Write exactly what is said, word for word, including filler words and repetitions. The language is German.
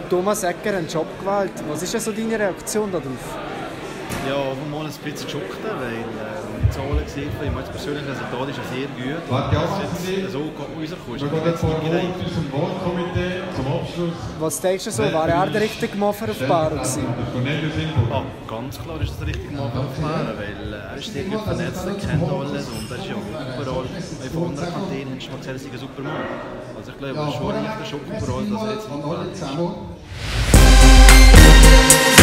Thomas Egger einen Job gewählt. Was ist denn so deine Reaktion darauf? Ja, mal ein bisschen geschockt, weil äh, die Zahlen gesehen haben, mein persönliches Resultat ist ja sehr gut. Jetzt, so rausgekommen ist, aber jetzt nicht Was denkst du so? War er der richtige Mann für auf Baro gewesen? Ah, ganz klar ist das der richtige Mann für auf Baro, weil äh, er ist sehr gut vernetzt, er kennt alles und er ist ja überall. Von anderen Kantinen hast du mal gesehen, er ist ein super Mann. Also ich glaube, es ist schon ein Schock überall, dass er jetzt nicht gewählt ist.